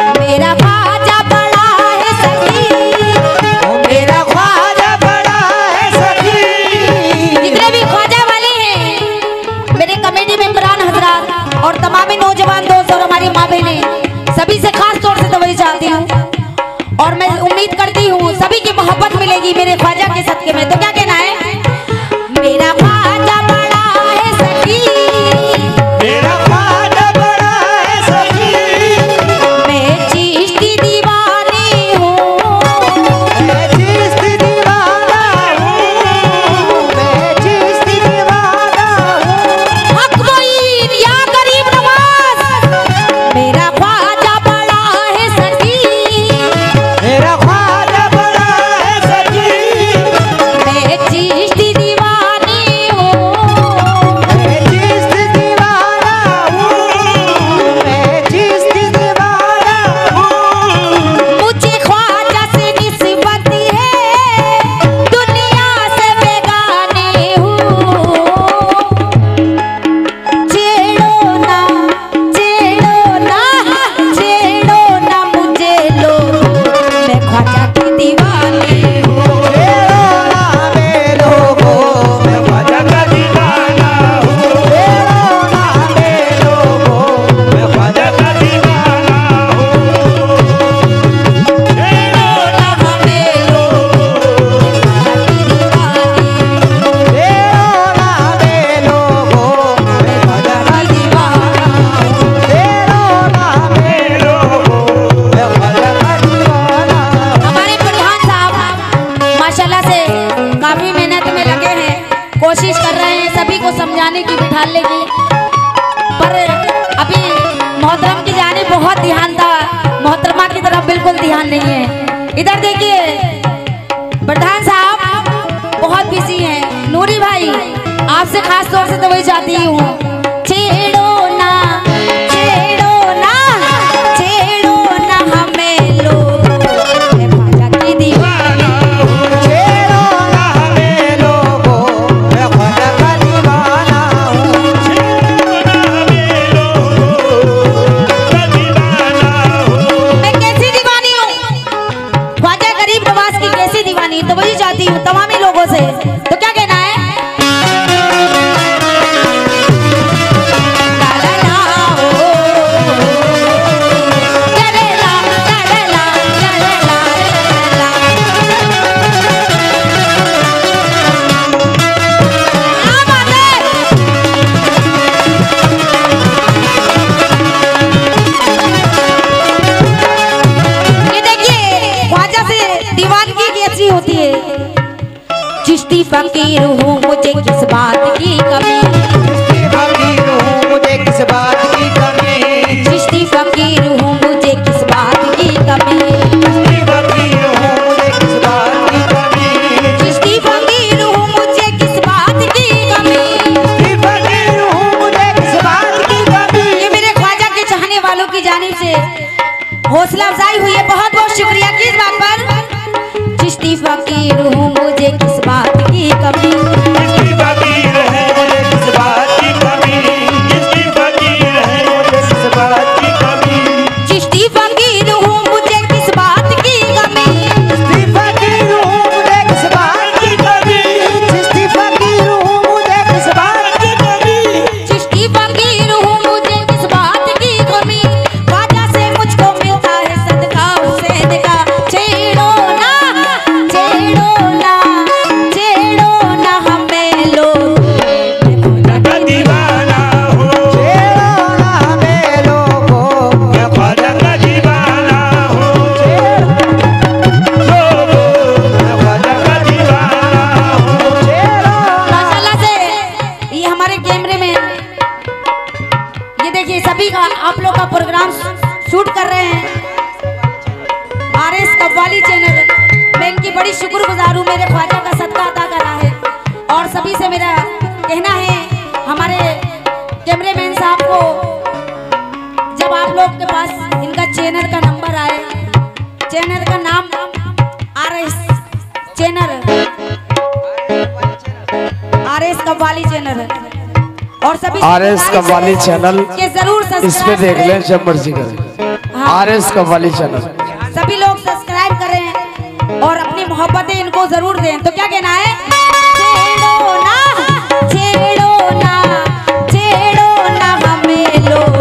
मेरा ख्वाजा बड़ा है सखी, मेरा ख्वाजा बड़ा है सखी। जितने भी ख्वाजा वाले हैं, मेरे कमेटी मेंबरान हजरात और तमाम नौजवान दोस्त और हमारी माँ बहनें, सभी से खास तौर से दवाई चाहती हूँ और मैं उम्मीद करती हूँ सभी की मोहब्बत मिलेगी मेरे ख्वाजा के सदके में। तो क्या कहना है? मेरा ख्वाजा बड़ा है सखी, मेरा ख्वाजा बड़ा है सखी। मैं चिश्ती दीवानी हूँ, मैं चिश्ती दीवाना हूँ, मैं चिश्ती दीवाना हूँ। हक मोइन या गरीब नवाज, मेरा ख्वाजा बड़ा है सखी, मेरा ख्वाजा बड़ा है सखी। मैं चिश्ती दीवानी हूँ, मैं चिश्ती दीवाना हूँ, मैं चिश्ती दीवाना हूँ। मुझे ख्वाजा से निस्बत है, दुनिया से बेगानी हूँ। छेड़ो ना, छेड़ो ना, छेड़ो ना मुझे लोग, मैं ख्वाजा की दीवानी हूँ। छेड़ो ना मेरे लोगों, मैं ख्वाजा का दीवाना हूँ। छेड़ो ना मेरे लोगों, मैं ख्वाजा का दीवाना हूँ। छेड़ो ना हमें लोग, मैं ख्वाजा की दीवानी हूँ। छेड़ो ना मेरे लोगों, मैं ख्वाजा का दीवाना हूँ। हमारे प्रधान साहब माशाल्लाह से काफी मेहनत में लगे हैं, कोशिश कर रहे हैं सभी को समझाने की, बिठाने की, पर अभी मोहतरम की जाने बहुत ध्यान था, मोहतरमा की तरफ बिल्कुल ध्यान नहीं है। इधर देखिए प्रधान साहब बहुत बिजी हैं। नूरी भाई आपसे खास तौर से दवाई चाहती हूँ। छेड़ो ना, छेड़ो ना, छेड़ो ना हमें लोग, मैं ख्वाजा की दीवानी हूँ। छेड़ो ना मेरे लोगों, मैं ख्वाजा का दीवाना हूँ। मैं कैसी दीवानी हूँ? ख्वाजा गरीब नवाज की कैसी दीवानी? तो वही चाहती हूँ तमामी लोगों से। तो क्या कहना है? ला ला ला ओ, ला ला ला, ला ला ला, ला ला ला, ला ला ला। क्या बात है? ये देखिए ख्वाजा से दीवानगी कैसी होती है। चिश्ती फकीर हूँ मुझे किस बात की कमी, चिश्ती फकीर हूँ मुझे किस बात की कमी। चिश्ती फकीर हूँ मुझे किस बात की कमी, चिश्ती फकीर हूँ मुझे किस बात की कमी। चिश्ती फकीर हूँ मुझे किस बात की कमी। चिश्ती फकीर हूँ मुझे किस बात की कमी। ये मेरे ख्वाजा के चाहने वालों की जानिब से हौसला अफजाई हुई है, बहुत बहुत शुक्रिया की इस बात पर। चिश्ती फकीर हूँ मुझे किस बात की कमी, चिश्ती फकीर है मुझे किस बात की कमी। चिश्ती फकीर है मुझे किस बात की कमी। चिश्ती फकीर हूँ मुझे किस बात की कमी। चिश्ती फकीर हूँ मुझे किस बात की कमी। चिश्ती फकीर हूँ मुझे किस बात की कमी। चिश्ती फकीर हूँ मुझे किस बात की कमी। ख्वाजा से मुझको मिलता है सदका हुसैन का। छेड़ो ना, छेड़ो ना, छेड़ो ना हमें लोग, मैं ख्वाजा की दीवाना हूँ। छेड़ो ना मेरे लोगों, मैं ख्वाजा का दीवाना हूँ। छेड़ो मैं ख्वाजा का दीवाना हूँ। छेड़ो माशाल्लाह से ये हमारे कैमरे में ये देखिए सभी का आप लोग का प्रोग्राम शूट कर रहे हैं। आरएस कव्वाली चैनल, मैं इनकी बड़ी शुक्रगुजार हूँ, मेरे ख्वाजा का सदका अदा करा है। और सभी से मेरा कहना है हमारे कैमरेमैन साहब को, जब आप लोग के पास इनका चैनल का नंबर आए, चैनल का नाम RS channel, RS qawwali channel है और सभी आरएस कव्वाली चैनल के जरूर इस पे सब्सक्राइब देख करें। लें जब मर्जी करें। हाँ RS कव्वाली चैनल। सभी लोग सब्सक्राइब करें और अपनी मोहब्बतें इनको जरूर दें। तो क्या कहना है? छेड़ो ना, छेड़ो ना, छेड़ो ना हमें लोग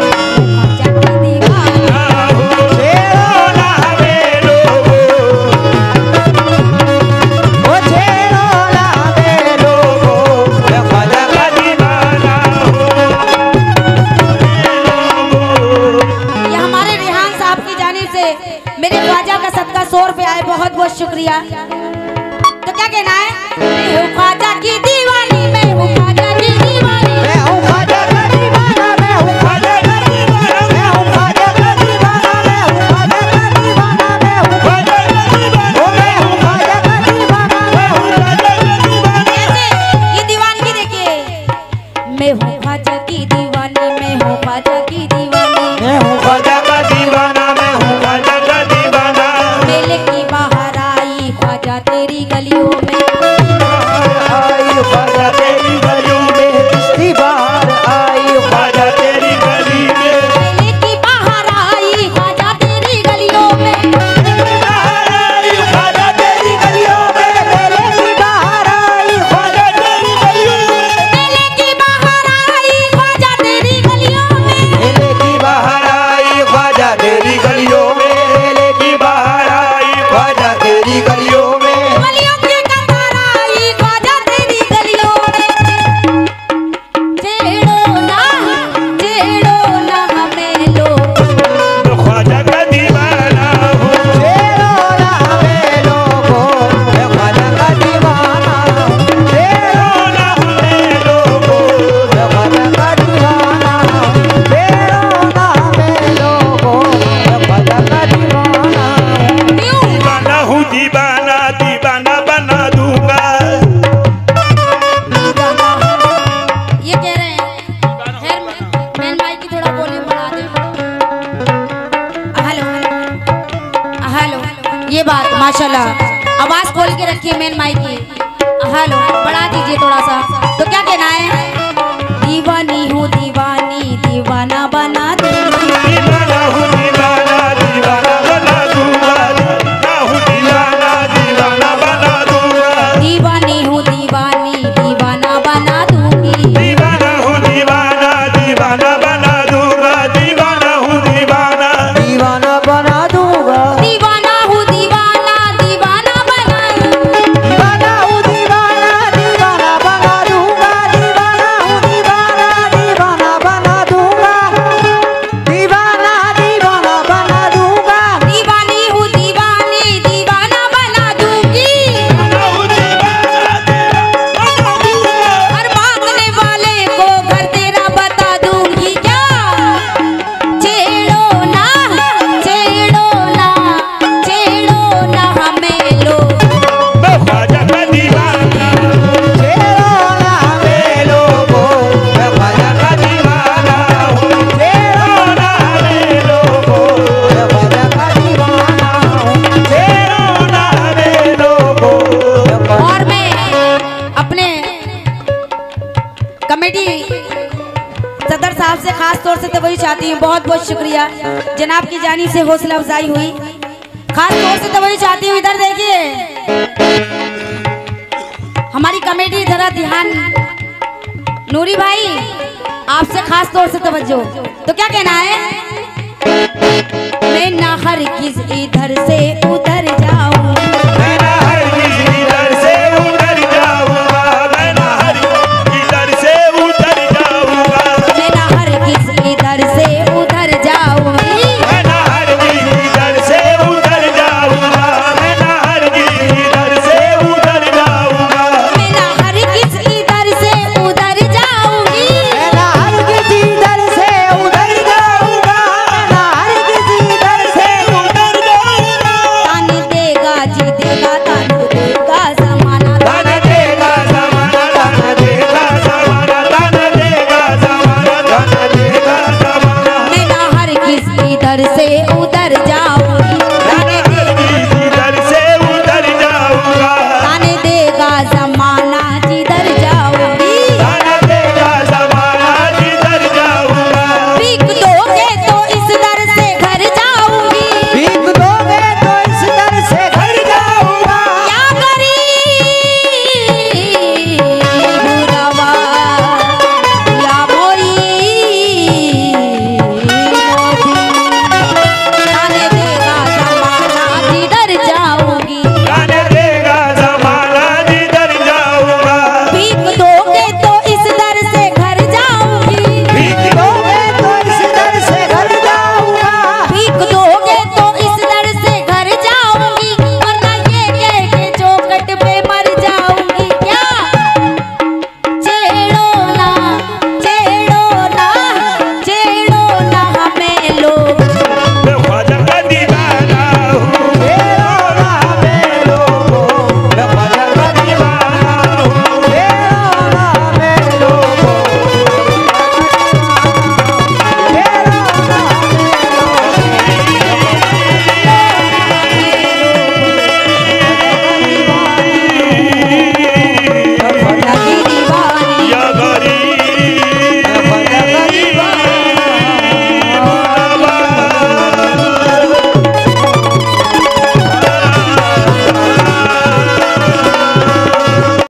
मेरे ख्वाजा का सदका 100 रुपए आए, बहुत बहुत शुक्रिया। तो क्या कहना है? मैं हूँ ख्वाजा की दीवानी, मैं हूँ ख्वाजा की दीवानी, मैं हूँ ख्वाजा का दीवाना, मैं हूँ ख्वाजा का दीवाना, मैं हूँ ख्वाजा का दीवाना, मैं हूँ ख्वाजा का दीवाना, मैं हूँ ख्वाजा का दीवाना, मैं हूँ ख्वाजा का दीवाना, मैं हूँ ख्वाजा का दीवाना। कैसे ये दीवानगी देखिए। मैं हूँ ख्वाजा की दीवानी, मैं हूँ ख्वाजा की दीवानी, मैं हूँ ख्वाजा का दीवाना, मैं हूँ ख्वाजा का दीवाना। मेले की बाहर आई ख्वाजा तेरी गलियों में, आई ख्वाजा तेरी गली में, किसकी बाहर आई ख्वाजा तेरी गली में। मेले की बाहर आई ख्वाजा तेरी गलियों में, बाहर आई ख्वाजा तेरी गलियों में, मेले की बाहर आई ख्वाजा तेरी गलियों में, मेले की बाहर आई ख्वाजा तेरी गलियों में, मेले की बाहर आई ख्वाजा तेरी गलियों में, मेले की बाहर आई ख्वाजा तेरी गलियों में। गलियों की कतार आई ख्वाजा तेरी गलियों में। छेड़ो ना, छेड़ो ना हमें लोग ख्वाजा का दीवाना हूँ। छेड़ो ना हमें लोगों, मैं ख्वाजा का दीवाना हूँ। छेड़ो ना हमें लोगों, मैं ख्वाजा का दीवाना हूँ। छेड़ो ना हमें लोगों, मैं ख्वाजा का दीवाना हूँ। दीवाना हूँ, दीवाना दीवाना बना दूंगा। ये कह रहे हैं खैर मैन भाई की थोड़ा वॉल्यूम बढ़ा दे। हेलो हेलो, ये बात माशाल्लाह आवाज खोल के रखिए मैन भाई की। हेलो बढ़ा दीजिए थोड़ा सा। तो क्या कहना है? दीवानी हूँ दीवानी, दीवाना बना दूंगी, दीवाना हूँ, दीवाना दीवाना बना दूंगा। ना हूँ दीवाना दीवाना बना दूंगा। दीवानी हूँ दीवानी, दीवाना बना दूंगी, दीवाना हूँ, दीवाना दीवाना बना दूंगा। दीवाना हूँ, दीवाना दीवाना बना दूंगा। दीवाना हूँ दीवाना, दीवाना बना दूंगी, दीवाना हूँ दीवाना, दीवाना बना दूंगा। दीवाना हूँ दीवाना, दीवाना बना दूंगा। दीवाना दीवाना बना दूंगा। दीवानी हूँ दीवानी, दीवाना बना दूंगी, ना हूँ दीवाना दीवाना बना दूंगा। हर मांगने वाले को घर तेरा बता दूंगी। क्या छेड़ो ना, छेड़ो ना, छेड़ो ना हमें लोग मैं ख्वाजा का दीवाना हूँ। छेड़ो ना हमें लोगों, मैं ख्वाजा का दीवाना हूँ। छेड़ो ना हमें लोगों, मैं ख्वाजा का दीवाना हूँ। छेड़ो ना हमें लोगों, और मैं अपने कमेटी सदर साहब से खास तौर से तो वही चाहती हूँ, बहुत बहुत शुक्रिया जनाब की जानी से हौसला अफजाई हुई। खास तौर से तो वही चाहती हूँ, इधर देखिए हमारी कमेटी जरा ध्यान, नूरी भाई आपसे खास तौर से तवज्जो। तो क्या कहना है? मैं ना हर किस इधर से उधर जाऊं, मैं ना हरगिज़ इधर से उधर जाऊंगा। मैं ना हरगिज़ इधर से उधर जाऊंगा। मैं ना हर किस इधर से उधर जाऊंगी, मैं ना हरगिज़ इधर से उधर जाऊंगा। मैं ना हरगिज़ इधर से उधर जाऊंगा। मैं ना हर किस इधर से उधर जाऊंगी, मैं ना हर किसी दर से उधर जाऊंगा। मैं ना हर किसी दर से उधर जाऊंगा। तान देगा जी देगा, तान देगा जमाना, दान देगा ज़माना, दान देगा ज़माना, दान देगा ज़माना, दान देगा ज़माना। मैं ना हर किस इधर से उधर